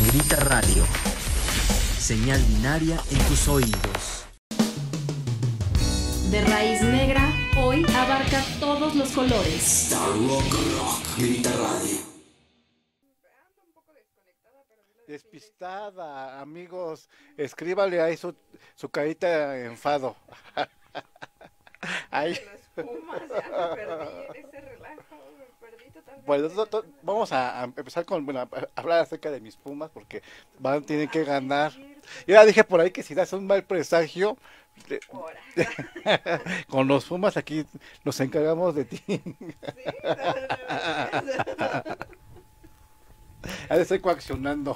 Grita Radio. Señal binaria en tus oídos. De raíz negra, hoy abarca todos los colores. Grita Radio. Despistada, amigos, escríbale ahí su carita de enfado. Ahí. Pumas, ya me perdí ese relajo, me perdí totalmente. Bueno, vamos a empezar con, bueno, a hablar acerca de mis Pumas porque tienen que ganar. Yo ya dije por ahí que si das un mal presagio, con los Pumas aquí nos encargamos de ti. Sí, Ya le estoy coaccionando.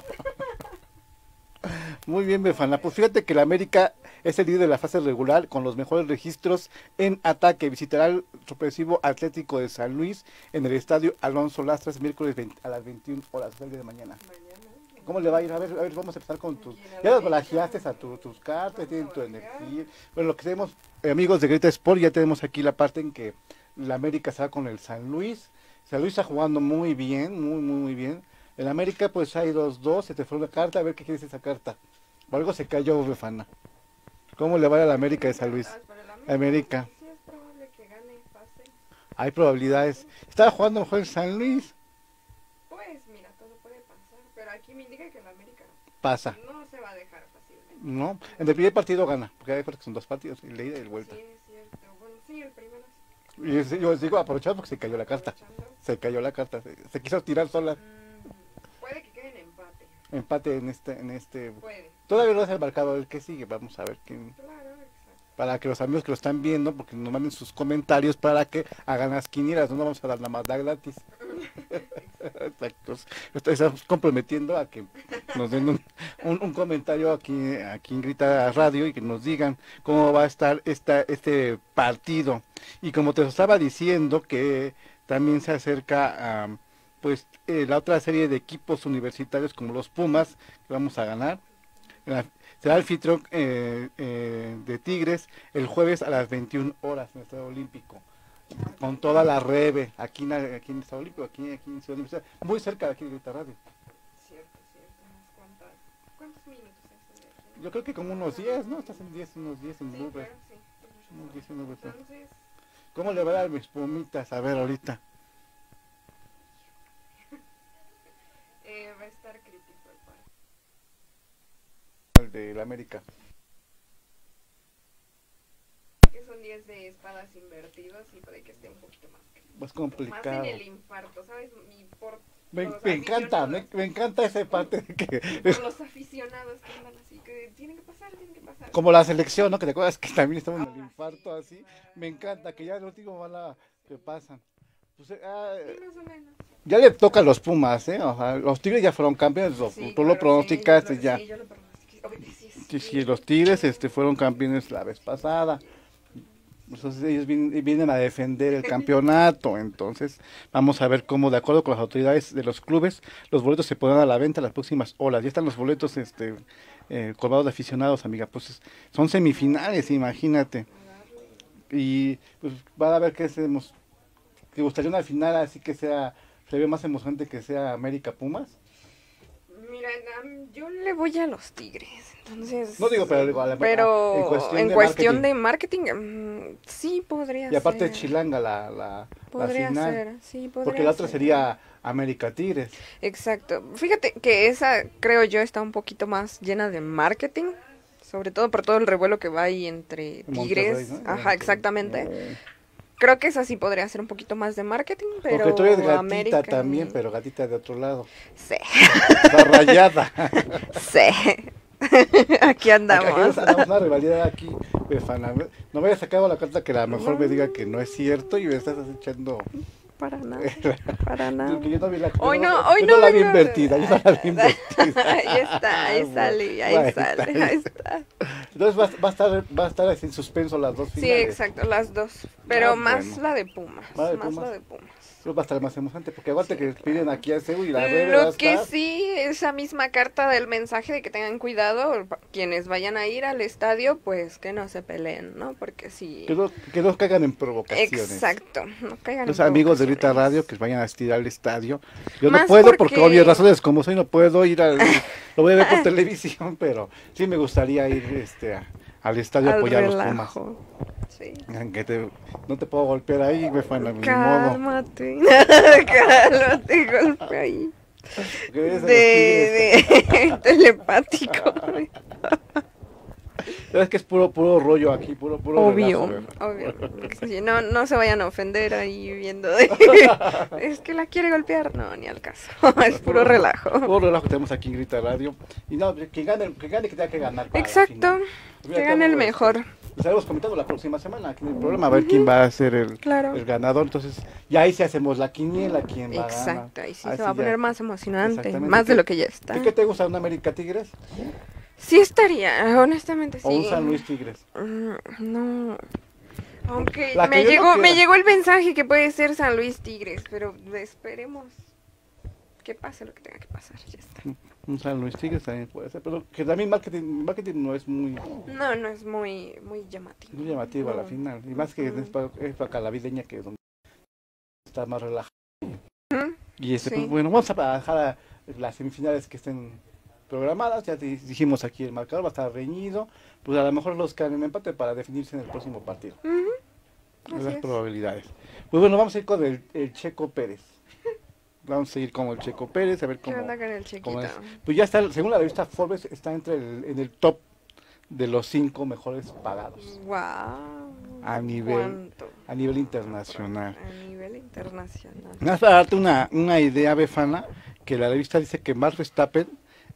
Muy bien, Befana. Pues fíjate que la América es el líder de la fase regular con los mejores registros en ataque. Visitará el sorpresivo Atlético de San Luis en el estadio Alonso Lastras miércoles a las 21 horas, el día de mañana. ¿Cómo le va a ir? A ver, vamos a empezar con tus... Ya los balajeaste a tus cartas, tienen tu energía. Bueno, lo que tenemos, amigos de Grita Sport, ya tenemos aquí la parte en que la América está con el San Luis. San Luis está jugando muy bien, muy bien. En América pues hay 2-2, se te fue una carta, a ver qué quieres esa carta. O algo se cayó, Befana. ¿Cómo le va a la América de San Luis? América. Sí, es probable que gane pase. Hay probabilidades. Estaba jugando mejor el San Luis. Pues mira, todo puede pasar, pero aquí me indica que la América Pasa, no se va a dejar fácilmente. ¿no? En el primer partido gana, porque hay que son 2 partidos, y la ida y la vuelta. Sí, es cierto. Bueno, sí, el primero sí. Y yo les digo, aprovechado porque se cayó la carta. Aprovechando. Se cayó la carta, se quiso tirar sola. Puede que quede en empate. Empate en este. Puede. Todavía no es el marcador, el que sigue, vamos a ver quién. Claro, exacto. Para que los amigos que lo están viendo, porque nos manden sus comentarios para que hagan las quinielas, no vamos a dar nada más da gratis. Exacto. Estamos comprometiendo a que nos den un comentario aquí en Grita Radio y que nos digan cómo va a estar este partido. Y como te estaba diciendo, que también se acerca pues la otra serie de equipos universitarios como los Pumas, que vamos a ganar. Será el anfitrión de Tigres el jueves a las 21 horas en el Estadio Olímpico. Con toda la rebe, aquí en el Estadio Olímpico, aquí en Ciudad Universidad, muy cerca de aquí de Grita Radio. Cierto. ¿Cuántos minutos es de aquí? Yo creo que como unos 10, ¿no? Estás en 10, unos 10 en Sí, Uber. claro, sí. Unos 10 en Uber. Entonces, ¿Cómo le va a dar mis Pumitas? A ver, ahorita. va a estar crítico el partido. El de la América. Que son 10 de espadas invertidos y puede que esté un poquito más crítico. Más complicado. Más en el infarto, ¿sabes? Y por Me los encanta, aficionados. me encanta esa parte de que... Por los aficionados que andan así, que tienen que pasar. Como la selección, ¿no? Que te acuerdas que también estamos en el infarto Sí, así. claro. Me encanta que ya el último van a que pasan. Pues, Sí, más o menos. ya le toca a los Pumas, ¿eh? O sea, los Tigres ya fueron campeones, Sí, tú lo claro, pronosticaste sí, ya. Sí, yo lo pronostiqué. Obedecí. Sí, los Tigres fueron campeones la vez pasada. Entonces ellos vienen a defender el campeonato. Entonces vamos a ver cómo, de acuerdo con las autoridades de los clubes, los boletos se pondrán a la venta las próximas horas. Ya están los boletos colgados de aficionados, amiga. Pues son semifinales, imagínate. Y pues va a ver qué hacemos. ¿Te gustaría una final así que se ve más emocionante que sea América Pumas? Mira, yo le voy a los Tigres, entonces... No digo, pero digo, en cuestión de marketing, sí podría ser. Y aparte Chilanga la Podría final. ser, sí, podría Porque la otra ser. sería América Tigres. Exacto. Fíjate que esa, creo yo, está un poquito más llena de marketing, sobre todo por todo el revuelo que va ahí entre Tigres. Monterrey, ¿no? Ajá, exactamente. Creo que esa sí podría ser un poquito más de marketing, pero Porque tú eres gatita América también, pero gatita de otro lado. Sí, Está rayada. sí. Aquí andamos. Tenemos una rivalidad aquí, Befana. No me hayas sacado la carta que a lo mejor me diga que no es cierto y me estás echando... Para nada, para nada. Porque yo no vi la Hoy yo no la vi vengo- invertida, yo no la vi invertida. Ahí está, ahí sale, ahí está. Entonces va a estar así en suspenso las dos Sí, finales. exacto, las dos. Pero más bueno. la de Pumas. ¿La de Más Pumas? la de Pumas. va a estar más emocionante, porque aguante que piden aquí a CEU y la Rebe va a Lo que estar. sí, esa misma carta del mensaje de que tengan cuidado, quienes vayan a ir al estadio, pues que no se peleen, ¿no? Porque si... Que no caigan en provocaciones. Exacto, no caigan Los en amigos de Rita provocaciones. Radio que vayan a asistir al estadio. Yo Más no puedo porque porque- obvias razones como soy no puedo ir al... Lo voy a ver por televisión, pero sí me gustaría ir al estadio a Al apoyar a los Pumas. relajo. Sí. Aunque no te puedo golpear ahí, me fue ni modo. Cálmate, cálmate, golpe ahí. Porque eres de los Tigres. De telepático. Es que es puro rollo aquí, puro Obvio, relajo, ¿verdad? obvio. Sí, no se vayan a ofender ahí viendo es que la quiere golpear. No, ni al caso. Es puro relajo. Puro relajo que tenemos aquí en Grita Radio. Y no, que gane que tenga que ganar. Para la Exacto. final. Pues Que gane el mejor. Estaremos comentando la próxima semana aquí en el programa a ver quién va a ser el Claro. ganador. Entonces, ya ahí sí hacemos la quiniela, quién va a ganar. Exacto, ahí sí Así se va a ya. poner más emocionante, Exactamente. más de lo que ya está. ¿Qué te gusta, un América Tigres Sí estaría, honestamente sí. o un San Luis Tigres? No. Aunque La que me yo no llegó, quiera. me llegó el mensaje que puede ser San Luis Tigres, pero esperemos que pase lo que tenga que pasar, ya está. Un San Luis Tigres también puede ser, pero que también marketing no es muy No es muy llamativo. muy llamativo a la No. final. Y más que es para época navideña que es donde está más relajado. Ujú. Y Sí. pues, bueno, vamos a dejar las semifinales que estén programadas. Ya dijimos aquí el marcador va a estar reñido. Pues a lo mejor los quedan en empate para definirse en el próximo partido. Ujú. Así Las es. probabilidades. Pues bueno, vamos a ir con el Checo Pérez. Vamos a seguir con el Checo Pérez, a ver ¿Qué cómo, onda con el cómo chiquito? es. Pues ya está, según la revista Forbes, está en el top de los 5 mejores pagados Wow. A nivel- ¿Cuánto? a nivel internacional. A nivel internacional. Nada más para darte una idea, Befana, que la revista dice que Max Verstappen,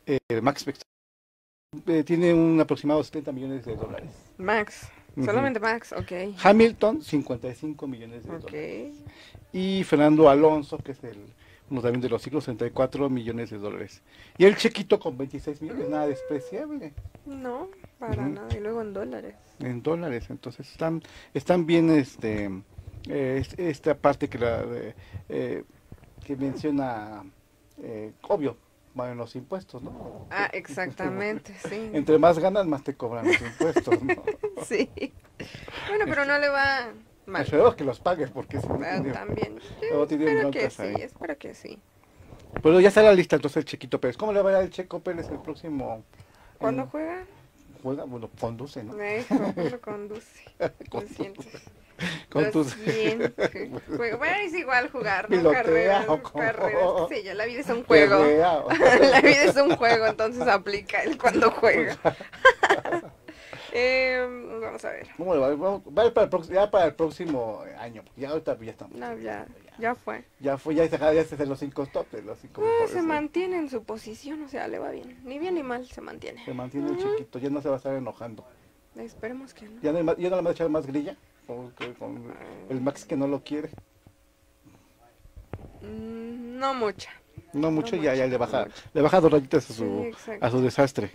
tiene un aproximado de 70 millones de dólares. Max. Ujú. Solamente Max, ok. Hamilton, 55 millones de Ok. dólares. Y Fernando Alonso, que es uno también de los siglos, 64 millones de dólares. Y el Chequito con 26 millones, nada despreciable No, para Ujú. nada. Y luego en dólares. en dólares. Entonces están bien esta parte que menciona, obvio, van en los impuestos, ¿no? Ah, exactamente, sí. Entre más ganas, más te cobran los impuestos, ¿no? Sí. Bueno, pero no le va mal. Esperemos que los pagues, porque si no, Ah, también. luego tienen Espero que broncas sí, ahí. espero que sí. Pero ya está la lista entonces el Chequito Pérez. ¿Cómo le va a ir al Checo Pérez el próximo? ¿Cuándo juega? Juega, bueno, conduce, ¿no? ¿Cuándo conduce? Lo Conduce. siento. Con Lo tus... siento. Bueno, es igual jugar, ¿no? Pilotea, Carreras, ¿o cómo? carreras. Sí, ya la vida es un juego. Perrea, o- La vida es un juego, entonces aplica el cuando juega. Vamos a ver. ¿Cómo le va? Va a ir para el próximo año. Ya ahorita ya estamos. No, ya fue. Ya fue, ya se en los 5 top, de los 5 Se mantiene en su posición, o sea, le va bien. Ni bien ni mal, se mantiene. Se mantiene el Chiquito, ya no se va a estar enojando. Esperemos que no. Ya no le va a echar más grilla con el Max que no lo quiere. No mucha. No mucho, No ya mucho, le no baja, mucho. le baja 2 rayitas Sí, exacto. a su desastre.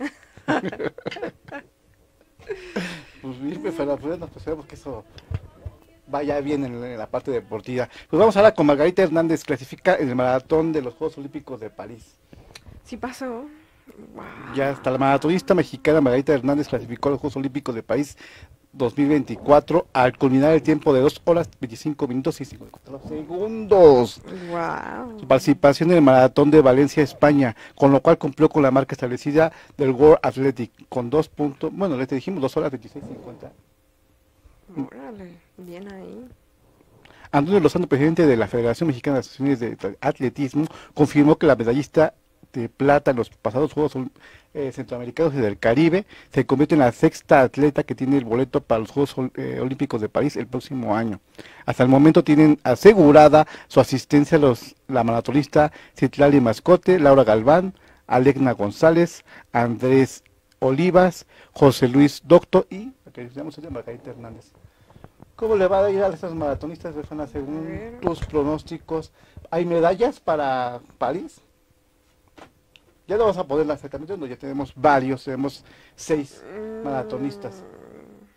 Pues bien, pues esperemos que eso vaya bien en la parte deportiva. Pues vamos ahora con Margarita Hernández, clasifica en el maratón de los Juegos Olímpicos de París. Sí pasó. Wow. Ya hasta la maratonista mexicana Margarita Hernández clasificó a los Juegos Olímpicos de París 2024 al culminar el tiempo de 2 horas 25 minutos y 54 segundos. Wow. Su participación en el maratón de Valencia, España, con lo cual cumplió con la marca establecida del World Athletic con 2 horas 26:50. Órale, bien ahí. Antonio Lozano, presidente de la Federación Mexicana de Asociaciones de Atletismo, confirmó que la medallista de plata en los pasados Juegos Centroamericanos y del Caribe se convierte en la sexta atleta que tiene el boleto para los Juegos Olímpicos de París el próximo año. Hasta el momento tienen asegurada su asistencia la maratonista Citlali Mascote, Laura Galván, Alegna González, Andrés Olivas, José Luis Docto y Margarita Hernández. ¿Cómo le va a ir a esas maratonistas, Befana, según ver. tus pronósticos? ¿Hay medallas para París? Ya no vamos a poder lanzar campeones, ya tenemos varios, tenemos 6 maratonistas.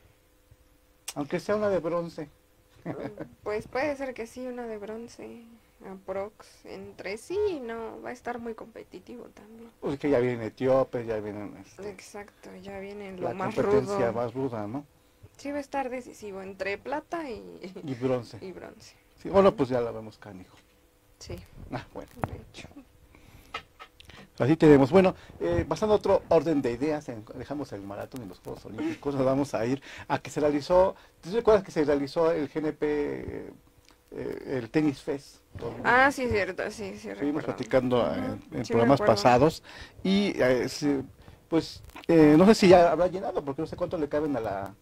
Aunque sea una de bronce. Pues puede ser que sí, una de bronce. aprox entre sí, no, va a estar muy competitivo también. Pues que ya vienen etíopes, ya vienen Exacto, ya viene la lo más competencia rudo. más ruda, ¿no? Sí, va a estar decisivo entre plata Y bronce. y bronce. Sí, bueno, pues ya la vemos, canijo. Sí, Ah, bueno. de hecho. Así tenemos. Bueno, pasando a otro orden de ideas, dejamos el maratón y los Juegos Olímpicos, nos vamos a ir a que se realizó, ¿te recuerdas que se realizó el GNP, el Tenis Fest? Ah, sí, es cierto, sí, Estuvimos recuerdo. platicando en Sí, me programas acuerdo. pasados y pues no sé si ya habrá llenado, porque no sé cuánto le caben a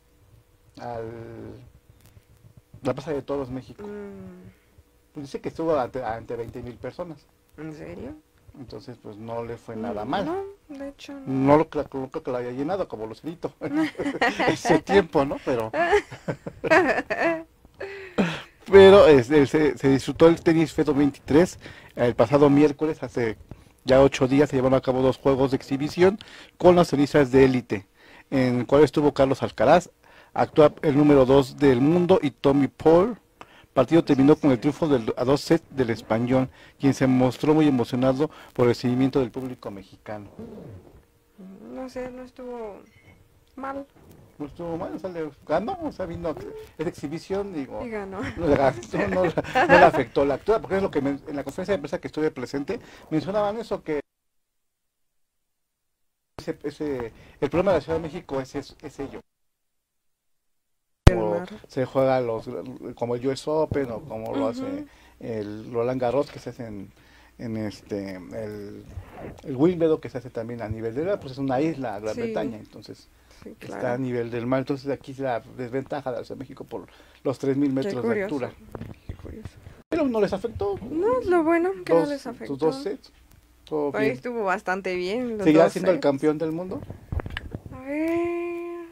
la Plaza de Toros México. Pues dice que estuvo ante 20,000 personas, ¿En serio? entonces pues no le fue nada mal. No, de hecho no. No lo creo que lo haya llenado como Lucerito ese tiempo, ¿no? Pero se disfrutó el Tenis Fest 2023 el pasado miércoles, hace ya 8 días se llevaron a cabo 2 juegos de exhibición con las tenistas de élite, en el cual estuvo Carlos Alcaraz, actúa el número 2 del mundo, y Tommy Paul. El partido terminó con el triunfo a 2 sets del español, quien se mostró muy emocionado por el seguimiento del público mexicano. No sé, no estuvo mal. No estuvo mal, o sea, ganó, o sea, vino esa exhibición, digo, Y ganó. no le afectó la actura, porque es lo que en la conferencia de prensa que estuve presente, mencionaban eso, que el problema de la Ciudad de México es ello. El Como mar. se juega como el US Open o como lo hace el Roland Garros, que se hace en el Wimbledon, que se hace también a nivel del mar, pues es una isla, Gran Sí. Bretaña, entonces Sí, está a claro. nivel del mar, entonces aquí es la desventaja de la Ciudad de México por los 3,000 Qué metros de curioso. altura. Qué curioso. Pero no les afectó. No, es lo bueno que no les afectó. Sus 2 sets, todo Por ahí bien. estuvo bastante bien. Los ¿Seguirá dos siendo el sets. campeón del mundo? A ver.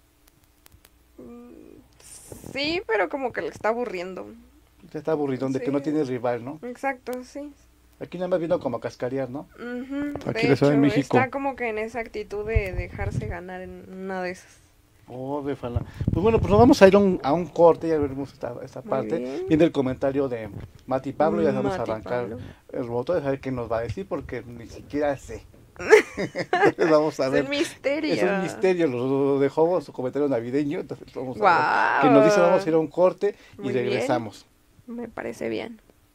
Sí, pero como que le está aburriendo. Se está aburridón de que Sí. no tiene rival, ¿no? Exacto, sí. Aquí nada más vino como a cascarear, ¿no? Ujú, Aquí de en la Ciudad de hecho, México. está como que en esa actitud de dejarse ganar en una de esas. Oh, de fala. Pues bueno, pues nos vamos a ir a un corte, ya veremos esta Muy parte. bien. Viene el comentario de Mati Pablo, ya vamos a Mati arrancar Pablo. el botón, de saber qué nos va a decir, porque ni siquiera sé. Entonces vamos a Es ver. un misterio. Es un misterio, lo dejó su comentario navideño, entonces vamos a ver Guau. qué nos dice. Vamos a ir a un corte y Muy bien. regresamos. Me parece bien.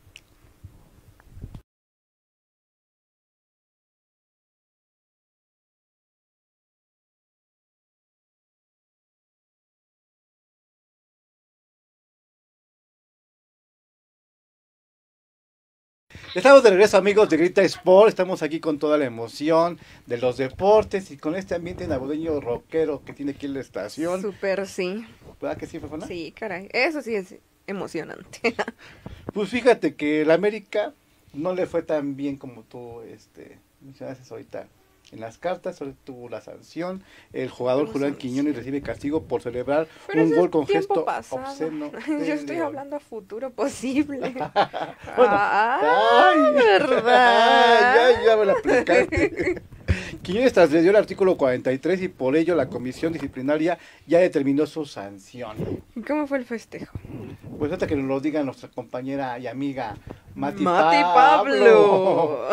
Estamos de regreso, amigos de Grita Sport. Estamos aquí con toda la emoción de los deportes y con este ambiente navideño rockero que tiene aquí en la estación. Súper sí. ¿Verdad que sí, Fafana? Sí, caray. Eso sí es emocionante. Pues fíjate que el América no le fue tan bien como tú mencionaste ahorita en las cartas. Solo tuvo la sanción. El jugador Tuvo Julián sanción. Quiñones recibe castigo por celebrar Pero un eso es gol con tiempo gesto pasado. obsceno. Yo estoy hablando a futuro posible. Bueno, Ah, ¿verdad? ya me la aplicaste. Quiñones transgredió el artículo 43 y por ello la comisión disciplinaria ya determinó su sanción. ¿Y cómo fue el festejo? Pues hasta que nos lo diga nuestra compañera y amiga Mati Pablo.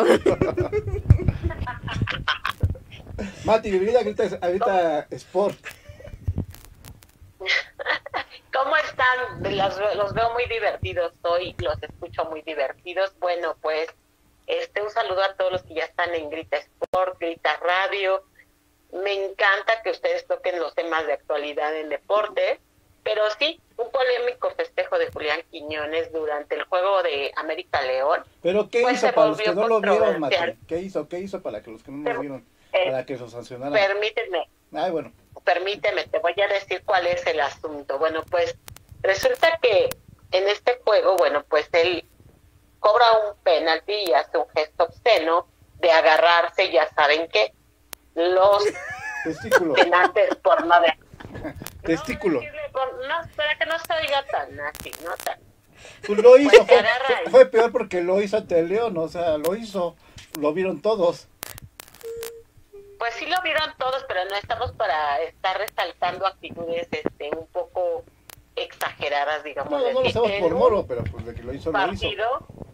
Mati, bienvenida a Grita Sport. ¿Cómo están? Los veo muy divertidos hoy, los escucho muy divertidos. Bueno, pues un saludo a todos los que ya están en Grita Sport, Grita Radio. Me encanta que ustedes toquen los temas de actualidad en deporte, pero sí, un polémico festejo de Julián Quiñones durante el juego de América León. ¿Pero qué Pues hizo se para los que volvió no lo vieron, Mati? controversial. ¿Qué hizo para que los que no lo vieron, para que lo sancionaran? Permíteme, Ay, bueno. te voy a decir cuál es el asunto. Bueno, pues resulta que en este juego, bueno, pues él cobra un penalti y hace un gesto obsceno de agarrarse, ya saben qué, los Testículo. penantes por no de... Testículo. No, para que no se oiga tan así, no tan... Pues lo hizo, Pues se agarra ahí. fue peor porque lo hizo ante el León, o sea, lo vieron todos. Pues sí lo vieron todos, pero no estamos para estar resaltando actitudes un poco exageradas, digamos. No lo decir. hacemos En por un moro, pero pues de que lo hizo, lo hizo. partido,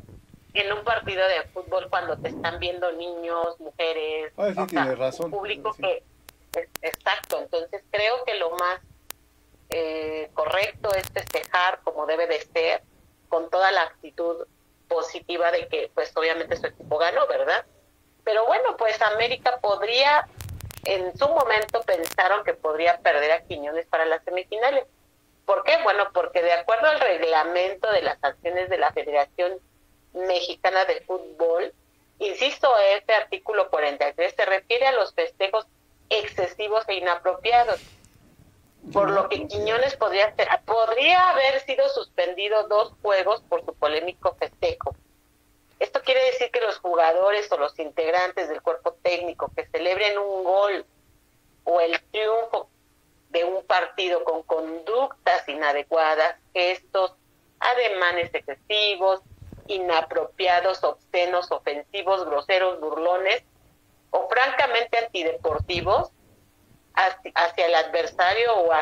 en un partido de fútbol cuando te están viendo niños, mujeres, Ay, sí, o sea, tienes razón. un público Sí. que exacto. Entonces creo que lo más correcto es festejar como debe de ser, con toda la actitud positiva de que pues obviamente su equipo ganó, ¿verdad? Pero bueno, pues América podría, en su momento pensaron que podría perder a Quiñones para las semifinales. ¿Por qué? Bueno, porque de acuerdo al reglamento de las sanciones de la Federación Mexicana de Fútbol, insisto, este artículo 43 se refiere a los festejos excesivos e inapropiados, por lo que Quiñones podría haber sido suspendido 2 juegos por su polémico festejo. Esto quiere decir que los jugadores o los integrantes del cuerpo técnico que celebren un gol o el triunfo de un partido con conductas inadecuadas, gestos, ademanes excesivos, inapropiados, obscenos, ofensivos, groseros, burlones o francamente antideportivos hacia el adversario o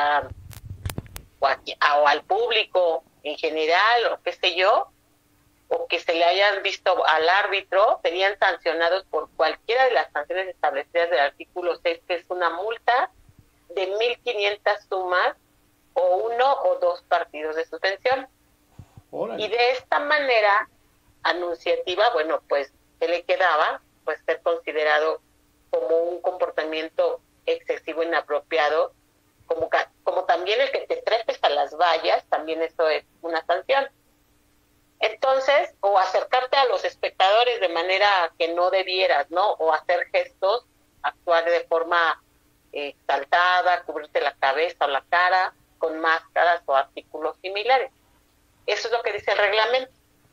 al público en general, o qué sé yo, o que se le hayan visto al árbitro, serían sancionados por cualquiera de las sanciones establecidas del artículo 6, que es una multa de 1.500 sumas o 1 o 2 partidos de suspensión. Órale. Y de esta manera anunciativa, bueno, pues, ¿qué le quedaba? Pues ser considerado como un comportamiento excesivo, inapropiado, como también el que te trepes a las vallas, también eso es una sanción. Entonces, o acercarte a los espectadores de manera que no debieras, ¿no? O hacer gestos, actuar de forma exaltada, cubrirte la cabeza o la cara con máscaras o artículos similares. Eso es lo que dice el reglamento.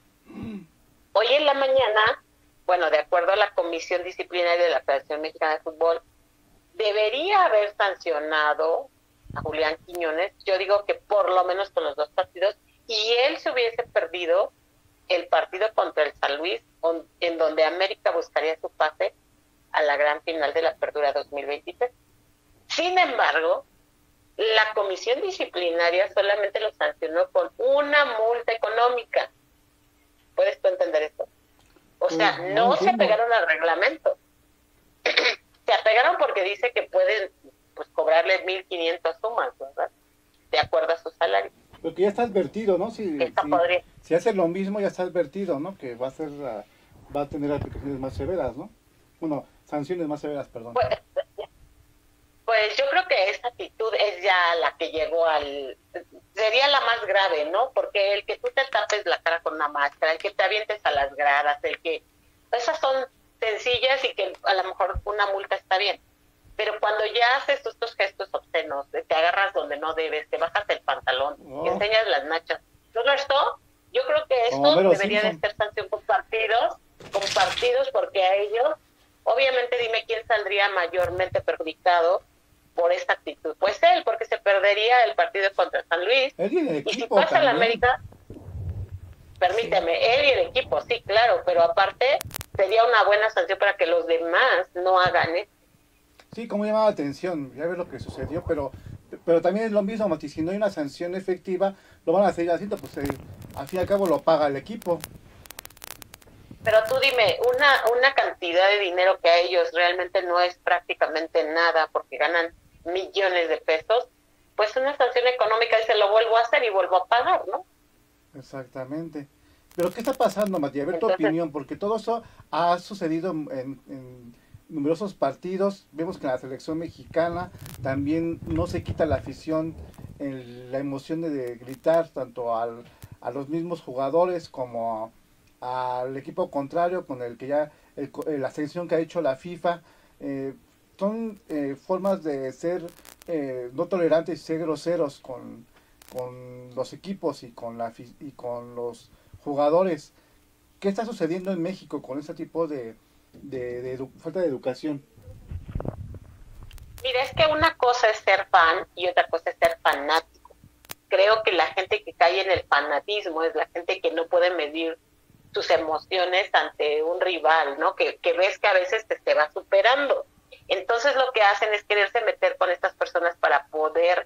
Hoy en la mañana, bueno, de acuerdo a la Comisión Disciplinaria de la Federación Mexicana de Fútbol, debería haber sancionado a Julián Quiñones, yo digo que por lo menos con los 2 partidos, y él se hubiese perdido el partido contra el San Luis, en donde América buscaría su pase a la gran final de la Apertura 2023. Sin embargo, la comisión disciplinaria solamente lo sancionó con una multa económica. ¿Puedes tú entender esto? O sea, no se apegaron al reglamento. Se apegaron porque dice que pueden pues cobrarle 1.500 sumas, ¿verdad? De acuerdo a su salario. Porque ya está advertido, ¿no? Si hace lo mismo, ya está advertido, ¿no? Que va a tener aplicaciones más severas, ¿no? Bueno, sanciones más severas, perdón. Pues yo creo que esa actitud es ya la que llegó sería la más grave, ¿no? Porque el que tú te tapes la cara con una máscara, el que te avientes a las gradas, esas son sencillas y que a lo mejor una multa está bien. Pero cuando ya haces estos gestos obscenos, te agarras donde no debes, te bajas el pantalón, enseñas las nachas, todo esto, yo creo que esto debería de ser sanción con partidos, porque a ellos, obviamente dime quién saldría mayormente perjudicado por esta actitud. Pues él, porque se perdería el partido contra San Luis. Y si pasa a la América, permíteme, él y el equipo, sí, claro, pero aparte sería una buena sanción para que los demás no hagan eso. Sí, como llamaba la atención, ya ves lo que sucedió, pero también es lo mismo, Mati, si no hay una sanción efectiva, lo van a seguir haciendo, pues al fin y al cabo lo paga el equipo. Pero tú dime, una cantidad de dinero que a ellos realmente no es prácticamente nada, porque ganan millones de pesos, pues una sanción económica dice, lo vuelvo a hacer y vuelvo a pagar, ¿no? Exactamente. Pero ¿qué está pasando, Mati? A ver tu opinión, porque todo eso ha sucedido en numerosos partidos. Vemos que en la selección mexicana también no se quita la afición, la emoción de gritar tanto a los mismos jugadores como al equipo contrario, con el que ya la sanción que ha hecho la FIFA. Son formas de ser no tolerantes y ser groseros con los equipos y con los jugadores. ¿Qué está sucediendo en México con este tipo de falta de educación? Mira, es que una cosa es ser fan y otra cosa es ser fanático. Creo que la gente que cae en el fanatismo es la gente que no puede medir sus emociones ante un rival, ¿no? Que ves que a veces te va superando. Entonces lo que hacen es quererse meter con estas personas para poder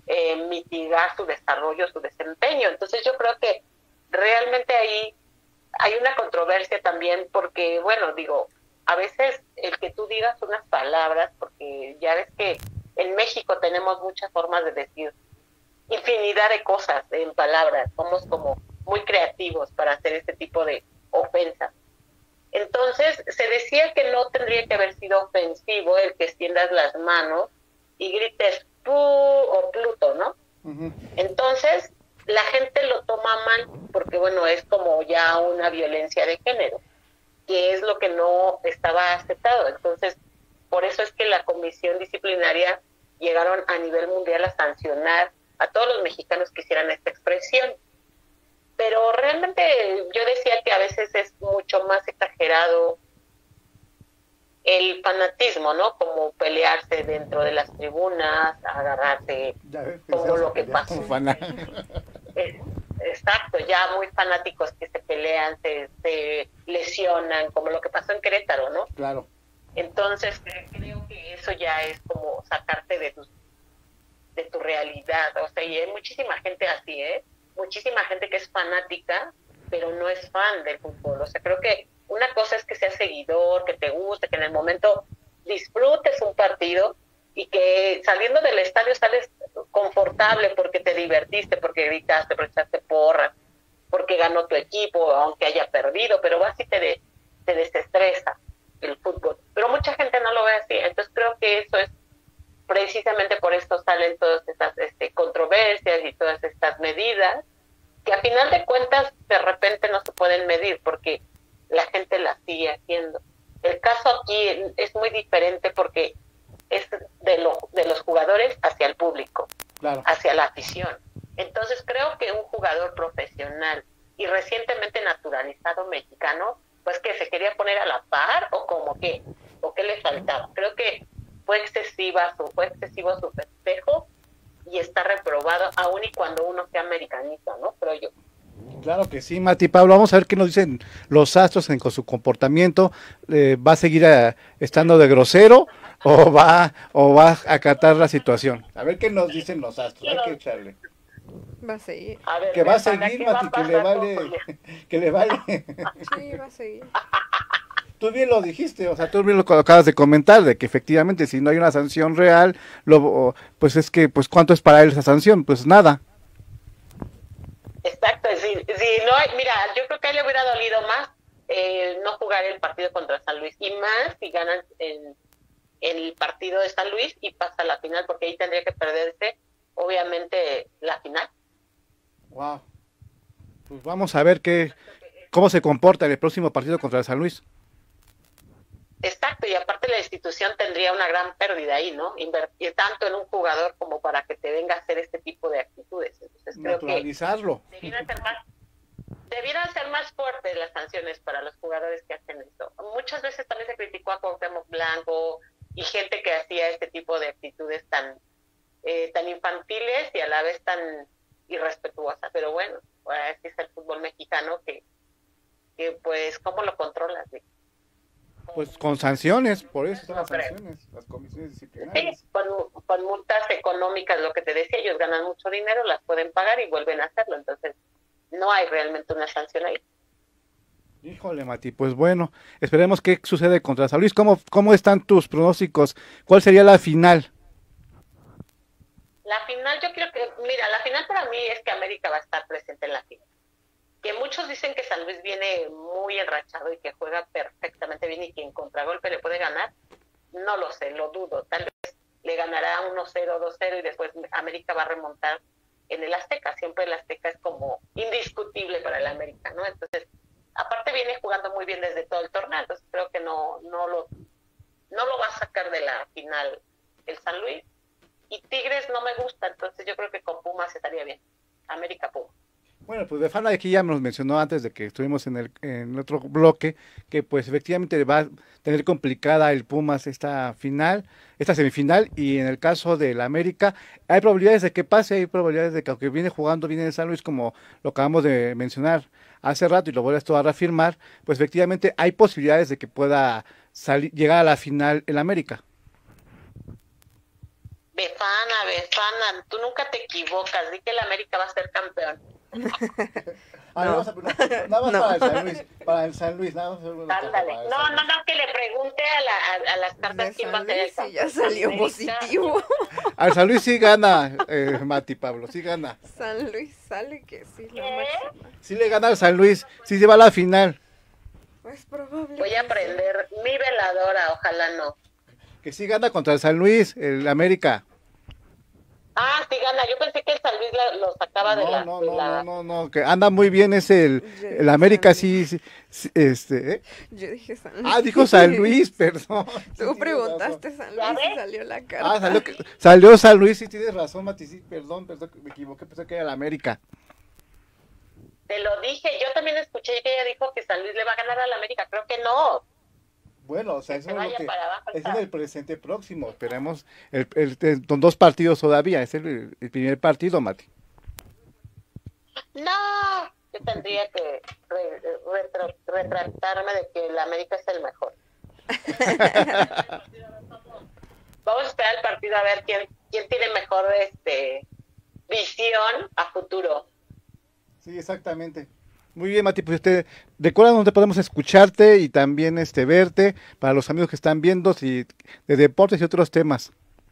mitigar su desarrollo, su desempeño. Entonces yo creo que realmente ahí hay una controversia también porque, bueno, digo, a veces el que tú digas unas palabras, porque ya ves que en México tenemos muchas formas de decir infinidad de cosas en palabras, somos como muy creativos para hacer este tipo de ofensas. Entonces, se decía que no tendría que haber sido ofensivo el que extiendas las manos y grites pu o Pluto, ¿no? Uh-huh. Entonces, la gente lo toma mal porque, bueno, es como ya una violencia de género, que es lo que no estaba aceptado. Entonces, por eso es que la comisión disciplinaria llegaron a nivel mundial a sancionar a todos los mexicanos que hicieran esta expresión. Pero realmente yo decía que a veces es mucho más exagerado el fanatismo, ¿no? Como pelearse dentro de las tribunas, agarrarse, como lo que pasó. Exacto, ya muy fanáticos que se pelean, se lesionan, como lo que pasó en Querétaro, ¿no? Claro. Entonces creo que eso ya es como sacarte de tu realidad. O sea, y hay muchísima gente así, muchísima gente que es fanática, pero no es fan del fútbol. O sea, creo que una cosa es que seas seguidor, que te guste, que en el momento disfrutes un partido y que saliendo del estadio sales confortable porque te divertiste, porque gritaste, porque echaste porras, porque ganó tu equipo, aunque haya perdido, pero vas y te desestresa el fútbol. Pero mucha gente no lo ve así. Entonces creo que eso es precisamente por esto salen todas estas controversias y todas estas medidas que a final de cuentas de repente no se pueden medir porque la gente las sigue haciendo. El caso aquí es muy diferente porque es de los jugadores hacia el público, claro, hacia la afición. Entonces creo que un jugador profesional y recientemente naturalizado mexicano, pues que se quería poner a la par o como qué, o qué le faltaba. Creo que fue excesivo su festejo y está reprobado aun y cuando uno sea americanista, ¿no? Creo yo. Claro que sí, Mati. Pablo, vamos a ver qué nos dicen los astros con su comportamiento. ¿Va a seguir estando de grosero o va a acatar la situación? A ver qué nos dicen los astros, hay que echarle. Va a seguir. A ver, que va a seguir, Mati, que le vale. Sí, va a seguir. Tú bien lo dijiste, o sea, tú bien lo acabas de comentar, de que efectivamente si no hay una sanción real, pues es que, pues ¿cuánto es para él esa sanción? Pues nada. Exacto, si no hay, mira, yo creo que a él le hubiera dolido más no jugar el partido contra San Luis, y más si ganan en el partido de San Luis y pasa a la final, porque ahí tendría que perderse, obviamente, la final. Wow. Pues vamos a ver cómo se comporta en el próximo partido contra San Luis. Exacto, y aparte la institución tendría una gran pérdida ahí, ¿no? Invertir tanto en un jugador como para que te venga a hacer este tipo de actitudes. Entonces naturalizarlo. Creo que debieran ser más fuertes las sanciones para los jugadores que hacen esto. Muchas veces también se criticó a Cuauhtémoc Blanco y gente que hacía este tipo de actitudes tan infantiles y a la vez tan irrespetuosas. Pero bueno, así es el fútbol mexicano que pues, ¿cómo lo controlas? Pues con sanciones, por eso son las sanciones, las comisiones disciplinarias. Sí, con multas económicas, lo que te decía, ellos ganan mucho dinero, las pueden pagar y vuelven a hacerlo, entonces no hay realmente una sanción ahí. Híjole, Mati, pues bueno, esperemos qué sucede contra San Luis. ¿Cómo están tus pronósticos? ¿Cuál sería la final? La final, yo creo que, mira, la final para mí es que América va a estar presente en la final. Que muchos dicen que San Luis viene muy enrachado y que juega perfectamente bien y que en contragolpe le puede ganar, no lo sé, lo dudo. Tal vez le ganará 1-0, 2-0 y después América va a remontar en el Azteca. Siempre el Azteca es como indiscutible para el América, ¿no? Entonces, aparte viene jugando muy bien desde todo el torneo, entonces creo que no lo va a sacar de la final el San Luis. Y Tigres no me gusta, entonces yo creo que con Pumas estaría bien. América Pumas. Bueno, pues Befana aquí ya nos mencionó antes de que estuvimos en el otro bloque, que pues efectivamente va a tener complicada el Pumas esta semifinal, y en el caso del América, hay probabilidades de que pase, hay probabilidades de que aunque viene jugando bien en San Luis, como lo acabamos de mencionar hace rato y lo vuelves a reafirmar, pues efectivamente hay posibilidades de que pueda llegar a la final el América. Befana, tú nunca te equivocas, di que el América va a ser campeón. Nada más No. para el San Luis, para el San Luis, nada más. Ándale. No, que le pregunte a las De cartas quién va a San ser el Luis, sí, ya campeón. salió América. positivo. Al San Luis sí gana, Mati Pablo, sí gana. San Luis sale que sí, lo ¿Qué? máximo. Sí le gana al San Luis, sí se va a la final. Es probable. Voy que a sí. prender mi veladora, ojalá no. Que sí gana contra el San Luis, el América. Ah, sí gana. Yo pensé que el San Luis lo sacaba de la... No, que anda muy bien es el América, sí, sí, Yo dije San Luis. Ah, dijo San Luis, perdón. Sí, Tú tienes preguntaste razón. San ¿Ya Luis y ves? salió la carta. Ah, salió San Luis, sí tienes razón, Mati, sí, perdón, me equivoqué, pensé que era el América. Te lo dije. Yo también escuché que ella dijo que San Luis le va a ganar al América. Creo que no. Bueno, o sea, Que eso se es lo vaya que para abajo, es en está. el presente próximo. Esperemos, son 2 partidos todavía, es el primer partido, Mati. No. Yo tendría que retractarme de que el América es el mejor. Vamos a esperar el partido a ver quién tiene mejor visión a futuro. Sí, exactamente. Muy bien, Mati, pues recuerda dónde podemos escucharte y también verte para los amigos que están viendo de deportes y otros temas.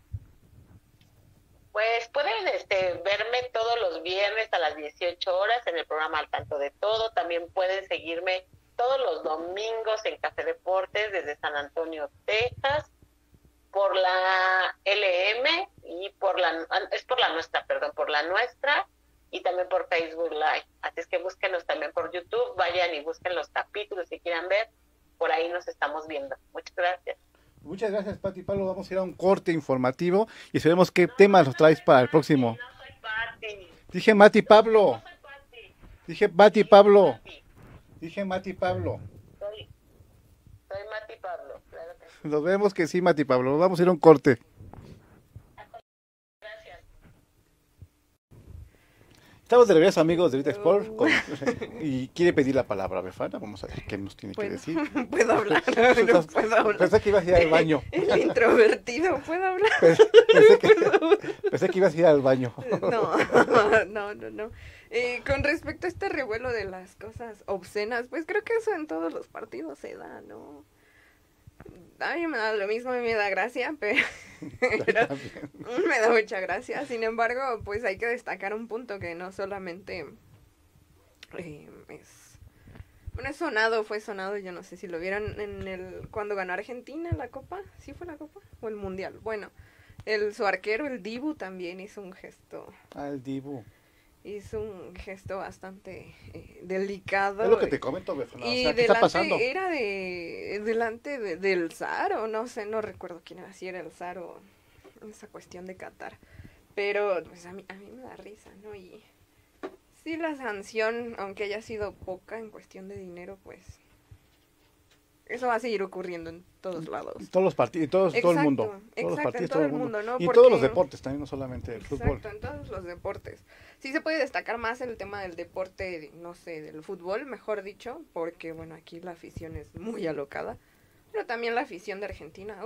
Pues pueden verme todos los viernes a las 18 horas en el programa Al Tanto de Todo. También pueden seguirme todos los domingos en Café Deportes desde San Antonio, Texas, por la LM y por la nuestra y también por Facebook Live. Así es que búsquenos también por YouTube, vayan y busquen los capítulos si quieran ver. Por ahí nos estamos viendo. Muchas gracias. Muchas gracias, Pati Pablo. Vamos a ir a un corte informativo y sabemos qué temas nos traes para el próximo. No soy Pati. Dije Mati Pablo. No soy Pati. Dije Mati Pablo. Pati. Dije Mati Pablo. Soy Mati Pablo. Claro que sí. Nos vemos que sí, Mati Pablo. Vamos a ir a un corte. Gracias. Estamos de regreso, amigos de Elite Sport. Y quiere pedir la palabra, Befana. Vamos a ver qué nos tiene que Puedo, decir. puedo hablar, no puedo hablar. Pensé que ibas a ir al baño. El introvertido, ¿puedo hablar? Pensé que ibas a ir al baño. No. Con respecto a este revuelo de las cosas obscenas, pues creo que eso en todos los partidos se da, ¿no? A mí me da lo mismo, a mí me da gracia, pero me da mucha gracia. Sin embargo, pues hay que destacar un punto que no solamente bueno, fue sonado, yo no sé si lo vieron cuando ganó Argentina la Copa, ¿sí fue la Copa? O el Mundial. Bueno, su arquero, el Dibu, también hizo un gesto. Al Dibu. Hizo un gesto bastante delicado. Es lo que te comento, Befana. O Y sea, ¿qué está pasando? era delante del zar, o no sé, no recuerdo quién era, si era el zar o esa cuestión de Qatar. Pero pues a mí me da risa, ¿no? Y sí, la sanción, aunque haya sido poca en cuestión de dinero, pues eso va a seguir ocurriendo en todos lados. Todos los partidos, todo el mundo. Todos los Exacto, partidos, en todo el mundo, ¿no? Y Porque todos los deportes también, no solamente el fútbol. Exacto, en todos los deportes. Sí se puede destacar más el tema del deporte, no sé, del fútbol, mejor dicho, porque, bueno, aquí la afición es muy alocada, pero también la afición de Argentina,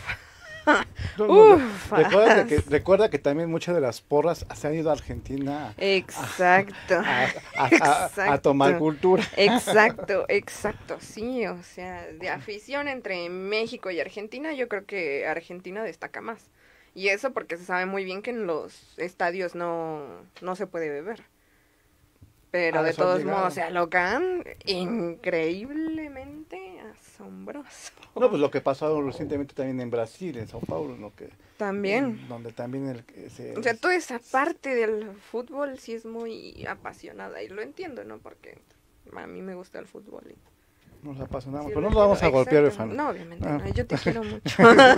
Recuerda que también muchas de las porras se han ido a Argentina Exacto. a tomar cultura. Exacto, sí, o sea, de afición entre México y Argentina, yo creo que Argentina destaca más. Y eso porque se sabe muy bien que en los estadios no se puede beber. Pero de todos modos se alocan increíblemente asombroso. No, pues lo que pasó recientemente también en Brasil, en Sao Paulo, ¿no? Que También. Donde también O sea, toda esa parte del fútbol sí es muy apasionada y lo entiendo, ¿no? Porque a mí me gusta el fútbol y nos apasionamos, sí, pero no nos vamos a golpear, exacto. Befana. No, obviamente no, yo te quiero mucho.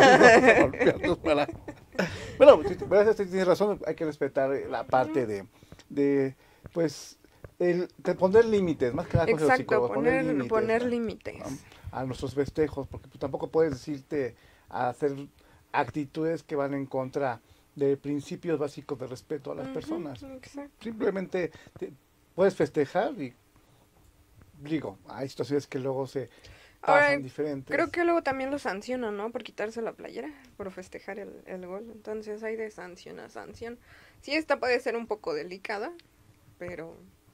Bueno, tienes razón, hay que respetar la parte de pues, de poner límites, más que nada cosas Exacto, psicólogos, poner límites. ¿no? A nuestros festejos, porque tú tampoco puedes decirte a hacer actitudes que van en contra de principios básicos de respeto a las personas. Exacto. Simplemente puedes festejar y digo, hay situaciones que luego se pasan Ahora, diferentes. Creo que luego también lo sancionan, ¿no? Por quitarse la playera, por festejar el gol. Entonces hay de sanción a sanción. Sí, esta puede ser un poco delicada, pero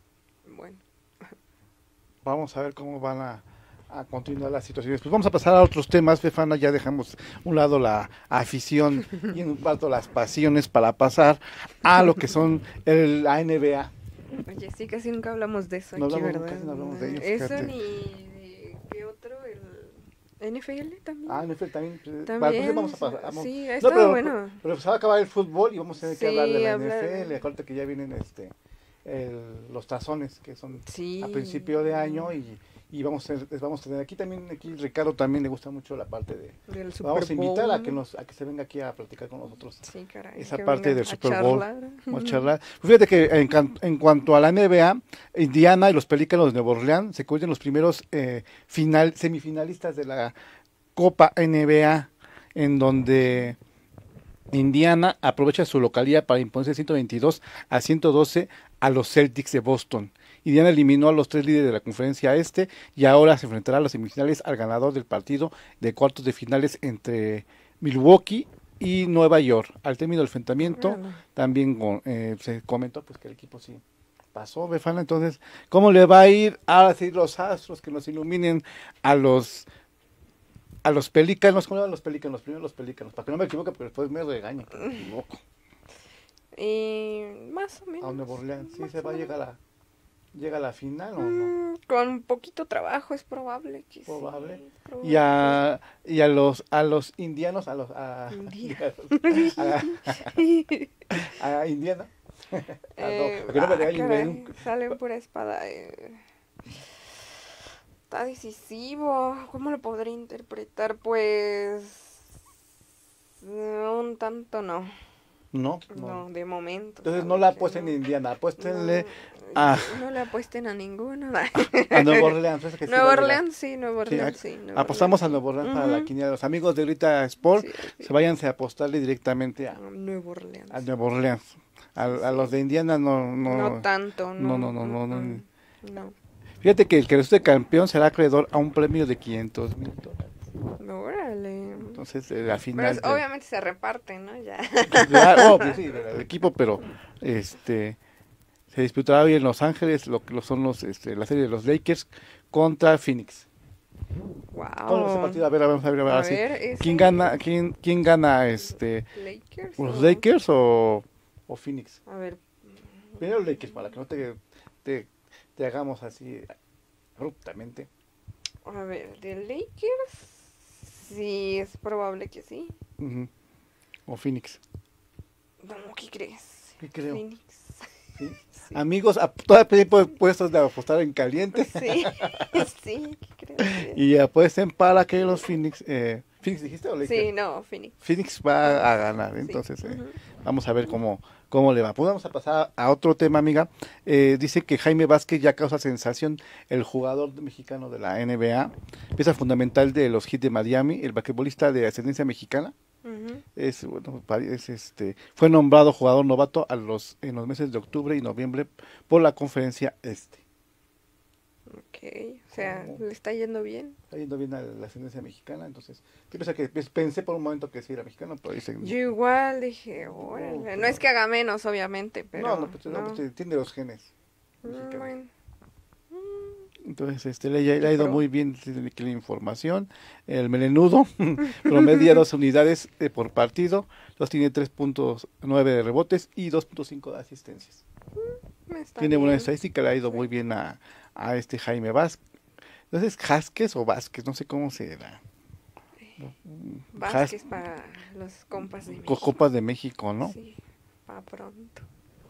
Bueno, Vamos a ver cómo van a continuar las situaciones. Pues vamos a pasar a otros temas, Befana, ya dejamos a un lado la afición y en un parto las pasiones para pasar a lo que son la NBA. oye, sí, casi nunca hablamos de eso No aquí, hablamos, ¿verdad? casi no hablamos de ellos, Eso fíjate. ni de qué otro, el NFL también. NFL también. También, Vale, pues ya vamos a pasar. sí, ha No, estado bueno. pero se va a acabar el fútbol y vamos a tener que Sí, hablar de la hablar. NFL. Acuérdate que ya vienen los tazones que son Sí. a principio de año y les vamos a tener aquí Ricardo también le gusta mucho la parte Del Super vamos a invitar a Bowl. que se venga aquí a platicar con nosotros Sí, caray. esa que parte venga del a Super Bowl. charlar. Vamos a charlar. Pues fíjate que en cuanto a la NBA, Indiana y los Pelícanos de Nueva Orleans se convierten en los primeros semifinalistas de la Copa NBA, en donde Indiana aprovecha su localía para imponerse 122-112 a los Celtics de Boston. Indiana eliminó a los 3 líderes de la conferencia este y ahora se enfrentará a las semifinales al ganador del partido de cuartos de finales entre Milwaukee y Nueva York. Al término del enfrentamiento Órale. también se comentó pues que el equipo sí pasó, Befana. Entonces, ¿cómo le va a ir ahora sí los astros que nos iluminen a los Pelícanos? ¿Cómo le van los Pelícanos? Primero los Pelícanos, para que no me equivoque, pero después me regañe que me equivoco. Más o menos. A Nueva Orleans, sí más se o va a menos. llega a la final o no. Con poquito trabajo es probable que Probable. sí. Probable Y a los indianos, a Indiana. Para que no me regañen, caray, ven. sale pura espada. Está decisivo. ¿Cómo lo podré interpretar? Pues un tanto no. No. No, de momento. Entonces sabe no la que apuesten en no. Indiana, apuéstenle No, a no le apuesten a ninguno. Nueva Orleans. Esa que sí Nueva va a llegar. Orleans, sí, Nueva Orleans, sí. Nueva Apostamos a Orleans, Nueva Orleans sí. para la Ujú. quiniela. Los amigos de Grita Sport, Sí. váyanse a apostarle directamente Nueva Orleans. a Nueva Orleans. A Sí. los de Indiana no. No tanto, no. No. No. Fíjate que el que resulte campeón será acreedor a un premio de $500,000. Órale. Entonces, la Pero final. obviamente se reparten, ¿no? Ya. Pues sí, del equipo, pero se disputará hoy en Los Ángeles lo que son la serie de los Lakers contra Phoenix. ¿Cómo es ese Wow. partido? A ver, vamos a ver, A sí. ver, ese- ¿Quién gana, quién gana Lakers. los o- Lakers o Phoenix? A ver. Primero los Lakers, para que no te hagamos así abruptamente. A ver, de Lakers. Sí, es probable que sí. Ujú. O Phoenix. No, ¿qué crees? ¿Qué creo? Phoenix. ¿Sí? Sí. Amigos, todo el tiempo puestos de apostar en caliente. Sí, sí, ¿qué crees? Y apuesten para que los Phoenix. ¿Phoenix dijiste o Lakers? Sí, no, Phoenix. Phoenix va a ganar, Sí. entonces Ujú. vamos a ver cómo le va. Pues vamos a pasar a otro tema, amiga. Dice que Jaime Vázquez ya causa sensación, el jugador mexicano de la NBA, pieza fundamental de los Heat de Miami, el basquetbolista de ascendencia mexicana. Ujú. Fue nombrado jugador novato en los meses de octubre y noviembre por la conferencia este. Ok, o sea, ¿Cómo? le está yendo bien. Está yendo bien a la ascendencia mexicana, entonces yo pensé por un momento que sí era mexicano, pero dicen Yo igual dije, órale. pues no es que haga menos, obviamente, pero. no, pues, tiene los genes mexicanos. Bueno. Entonces, le ha ido Pro. muy bien que la información. El melenudo promedia 2 unidades por partido. Tiene 3.9 de rebotes y 2.5 de asistencias. Está Tiene buena bien. estadística, le ha ido muy bien a Jaime Vázquez. Entonces, Vázquez o Vázquez, no sé cómo se da. Vázquez para los compas de México. Copas de México, ¿no? Sí, para pronto.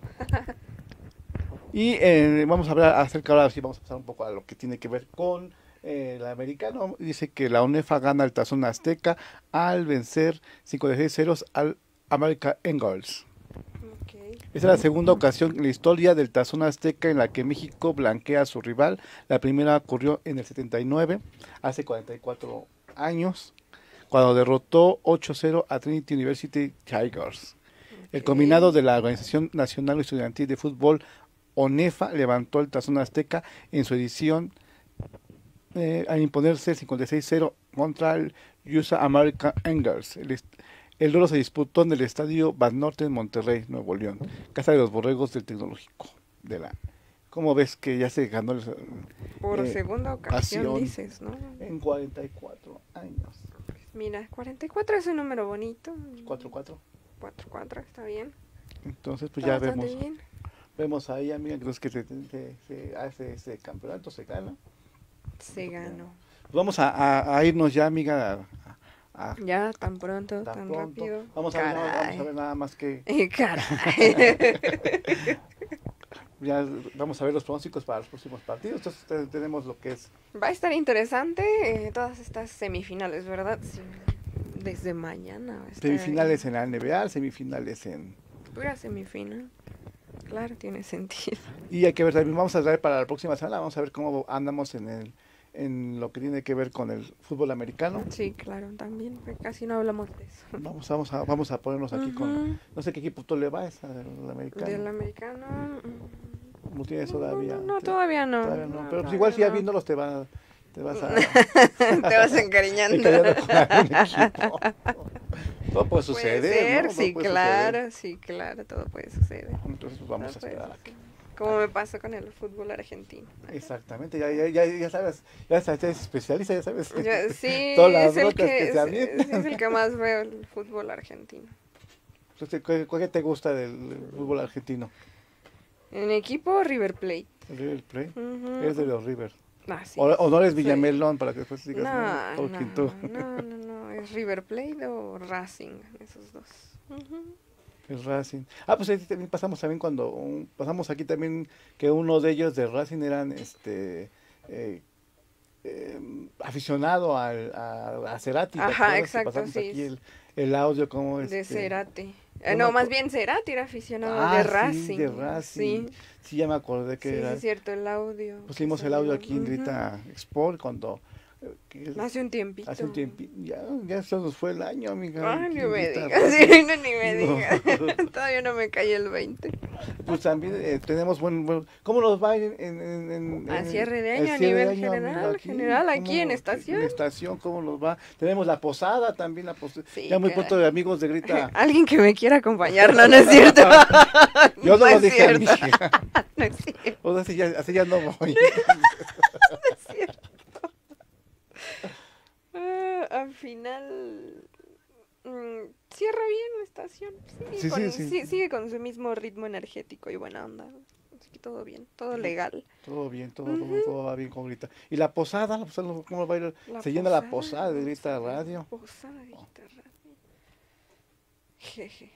Y vamos a hablar acerca, ahora sí vamos a pasar un poco a lo que tiene que ver con el americano. Dice que la UNEFA gana el Tazón Azteca al vencer 5-6 al America Eagles. Ok. Esa es la segunda ocasión en la historia del Tazón Azteca en la que México blanquea a su rival. La primera ocurrió en el 79, hace 44 años, cuando derrotó 8-0 a Trinity University Tigers. El Ok. combinado de la Organización Nacional Estudiantil de Fútbol, ONEFA, levantó el Tazón Azteca en su edición al imponerse 56-0 contra el USA American Eagles. El duelo se disputó en el estadio Banorte en Monterrey, Nuevo León, casa de los borregos del tecnológico, ¿Cómo ves que ya se ganó Por segunda ocasión, pasión dices, ¿no? en 44 años? Mira, 44 es un número bonito. 4-4. 4-4, está bien. Entonces, pues Está ya bastante vemos. bien. Vemos ahí, amiga, que se hace ese campeonato, se gana. Se ganó. Pues vamos a irnos ya, amiga, Ya, tan pronto, tan tan pronto. rápido. Vamos a ver nada más que Caray. ya vamos a ver los pronósticos para los próximos partidos. Entonces tenemos lo que es Va a estar interesante todas estas semifinales, ¿verdad? Sí. Desde mañana. Va a estar semifinales en la NBA, semifinales en... pura semifinal. Claro, tiene sentido. Y hay que ver también, vamos a traer para la próxima semana, vamos a ver cómo andamos en lo que tiene que ver con el fútbol americano. Sí, claro, también. Porque casi no hablamos de eso. Vamos a ponernos aquí con... No sé qué equipo tú le vas al americano. Del americano. ¿No tienes todavía? No, todavía no. Todavía no. No, Pero pues todavía igual si ya no. viéndolos te vas a... Te vas encariñando. encariñando con algún equipo. Todo puede suceder, Puede ser, ¿no? Todo sí, puede claro, suceder. sí, claro, todo puede suceder. Entonces pues vamos a Todo puede esperar. suceder. Como me pasó con el fútbol argentino. Exactamente, ya sabes, ya eres especialista, ya sabes. Sí, todas las es el broncas que, se es avientan. el que más veo el fútbol argentino. Entonces, ¿cuál te gusta del fútbol argentino? En equipo, River Plate. ¿El River Plate? Ujú. Eres de los River. Ah, sí. O no eres Sí. Villamelón, para que después digas, No, Tolkien, tú. no, es River Plate o Racing, esos dos. Ujú. El Racing. Pues ahí también pasamos también pasamos aquí también que uno de ellos de Racing eran aficionado a Cerati. ¿te Ajá, acuerdas que exacto, pasamos sí. aquí el audio como De Cerati. no No, me más acu- bien Cerati era aficionado de Racing. Sí, de Racing. Sí, Sí, ya me acordé que sí, era. es cierto, el audio. Pusimos que el audio salió. aquí en Ujú. Grita Sport cuando Hace un tiempito. hace un tiempo, ya se nos fue el año, amiga. Ay, aquí ni en me Grita digas, Radio. sí, no, ni me No. digas. Todavía no me cae el 20. Pues también tenemos ¿cómo nos va A cierre de el año, a cierre de nivel amiga, general, aquí ¿cómo- en estación. En estación, ¿cómo nos va? Tenemos la posada también, Sí, ya muy caray. pronto de amigos de Grita. Alguien que me quiera acompañar, no, no es cierto. Yo no lo es dije a cierto. mí. No es cierto. O sea, así ya no voy. Es cierto. Al final cierra bien la estación. Sí. Sigue con su mismo ritmo energético y buena onda. Así que todo bien, todo legal. Todo bien, Ujú. todo va bien con Grita. ¿Y la posada? ¿Cómo va a ir? Se llena la posada de Grita Radio. Posada de Grita Radio. Jeje.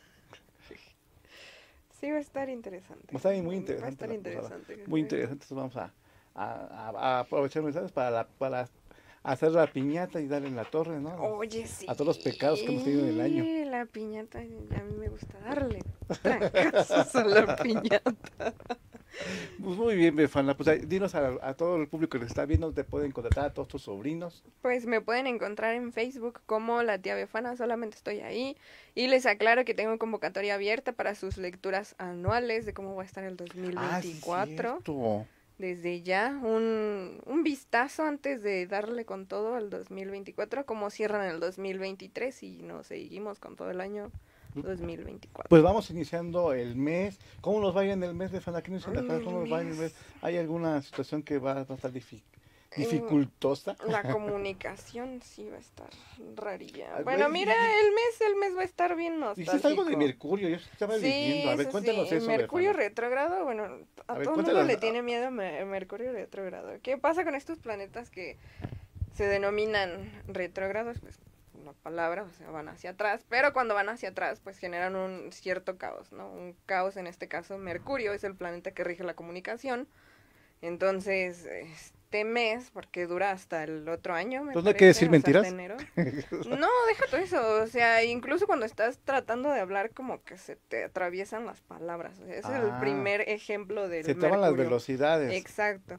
Sí, va a estar interesante. Va a estar muy Va a interesante. estar la posada. interesante. Muy interesante. Entonces vamos a aprovechar mensajes para hacer la piñata y darle en la torre, ¿no? Oye, sí. A todos los pecados que hemos tenido en el año. Sí, la piñata, a mí me gusta darle trancazos a la piñata. Pues muy bien, Befana. Pues dinos a todo el público que nos está viendo, te pueden contratar a todos tus sobrinos. Pues me pueden encontrar en Facebook como la tía Befana, solamente estoy ahí. Y les aclaro que tengo convocatoria abierta para sus lecturas anuales de cómo va a estar el 2024. Cierto. Desde ya, un vistazo antes de darle con todo al 2024, cómo cierran el 2023 y nos seguimos con todo el año 2024. Pues vamos iniciando el mes. ¿Cómo nos va en el mes, Befana? ¿Qué nos dice la ¿Cómo nos va en el mes? ¿Hay alguna situación que va a estar dificultosa? La comunicación sí va a estar rarilla. Ay, Bueno, güey, mira, el mes va a estar bien Dices algo de nostálgico. Mercurio, yo estaba leyendo. A ver, eso cuéntanos sí, eso, Mercurio Befana. retrógrado, bueno, a A ver, todo el mundo cuéntanos. le tiene miedo a Mercurio retrógrado. ¿Qué pasa con estos planetas que se denominan retrógrados? Pues una palabra, o sea, van hacia atrás, pero cuando van hacia atrás, pues generan un cierto caos, ¿no? Un caos, en este caso, Mercurio es el planeta que rige la comunicación. Entonces, este mes, porque dura hasta el otro año, me Entonces, ¿no hay parece, que decir o sea, hasta mentiras? enero. No, deja todo eso, o sea, incluso cuando estás tratando de hablar, como que se te atraviesan las palabras, o sea, ese es el Ah. primer ejemplo del Se toman las Mercurio. velocidades. Exacto.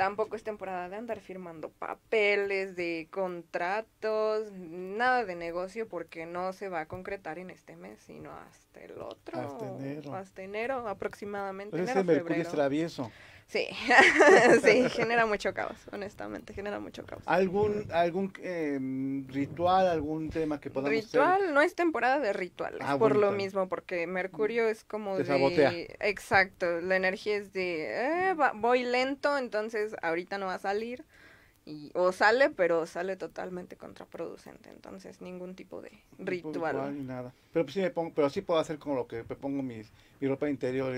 tampoco es temporada de andar firmando papeles, de contratos, nada de negocio porque no se va a concretar en este mes, sino hasta el otro. Hasta enero aproximadamente. Pues enero, ese Mercurio febrero. es travieso. Sí, sí, genera mucho caos, honestamente, genera mucho caos. ¿Algún ritual, algún tema que podamos Ritual, no es temporada de rituales, por lo bonito. mismo, porque Mercurio es como Te de... sabotea. Exacto, la energía es de, voy lento, entonces ahorita no va a salir, o sale, pero sale totalmente contraproducente, entonces ningún tipo de ritual. Ni nada. Pero pues sí pero sí puedo hacer como lo que me pongo mi ropa interior,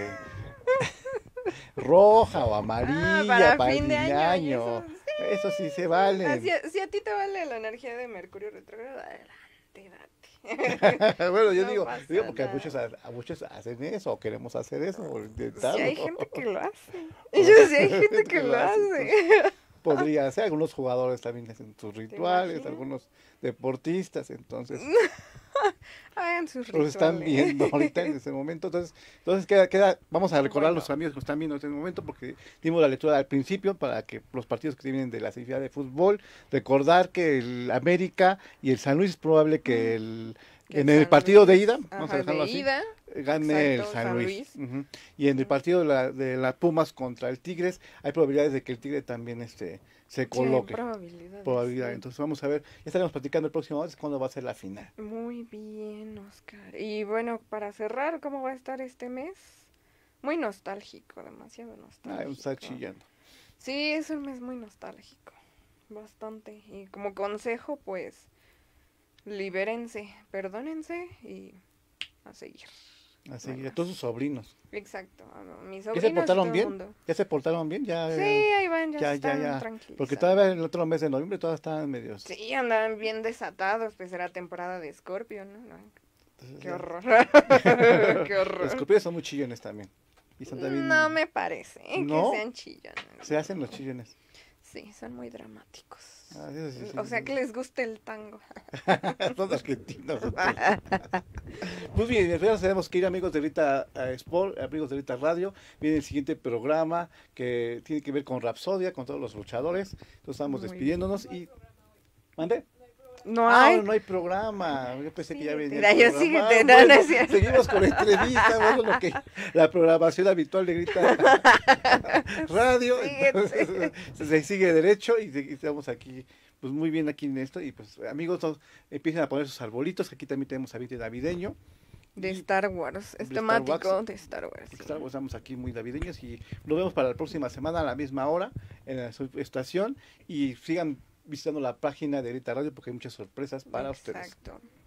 roja o amarilla para fin de el año, Eso sí se vale. Si a ti te vale la energía de Mercurio retrógrado, adelante, date. Bueno, yo No digo pasa porque nada. a muchos hacen eso, o queremos hacer eso, o Sí, intentarlo. hay gente que lo hace. Yo sí hay gente que lo hace. Podría ser, algunos jugadores también hacen sus rituales, imaginas? algunos deportistas, entonces Hagan sus los rituales. están viendo ahorita en ese momento. Entonces vamos a recordar a los amigos que nos están viendo en este momento, porque dimos la lectura al principio para que los partidos que vienen de la semifinal de fútbol, recordar que el América y el San Luis es probable que en el partido de ida, vamos a dejarlo así, gane el exacto, San San Luis. Ujú. Y en el partido de la Pumas contra el Tigres, hay probabilidades de que el Tigre también se coloque. Probabilidades. Entonces vamos a ver, ya estaremos platicando el próximo mes cuándo va a ser la final. Muy bien, Oscar. Y bueno, para cerrar, ¿cómo va a estar este mes? Muy nostálgico, demasiado nostálgico. Está chillando. Sí, es un mes muy nostálgico. Bastante. Y como consejo, pues, libérense, perdónense y a seguir. Así, Bueno. a todos sus sobrinos. Exacto. Mis ¿Ya sobrinos se portaron y todo el bien? mundo. ¿Ya se portaron bien? Ya, Sí, ahí van, ya están ya. tranquilos. Porque todavía en el otro mes de noviembre todas estaban medios. Sí, andaban bien desatados, pues era temporada de Escorpio, ¿no? Entonces, Qué ya. horror. Qué Los horror. escorpiones son muy chillones también. Y son también, No me parece ¿No? que sean chillones. se hacen los chillones. Sí, son muy dramáticos. Eso sí, O sea, que les guste el tango. Son argentinos. Pues bien, ya nos tenemos que ir, amigos de Rita Sport, amigos de Rita Radio. Viene el siguiente programa que tiene que ver con Rapsodia, con todos los luchadores. Entonces estamos Muy despidiéndonos y... ¿Mande? No hay. No hay programa. Yo pensé que ya venía. Mira, el yo programa. sí que no Bueno, es cierto. seguimos con la entrevista, bueno, la programación habitual de Grita Radio. Síguete. Entonces, se sigue derecho y estamos aquí, pues muy bien aquí en esto. Y pues, amigos, empiecen a poner sus arbolitos. Aquí también tenemos ambiente navideño. De Star Wars. Es de temático Star Wars. de Star Wars. Sí. Estamos aquí muy navideños y nos vemos para la próxima semana a la misma hora en la estación. Y sigan visitando la página de Grita Radio porque hay muchas sorpresas para ustedes. Exacto.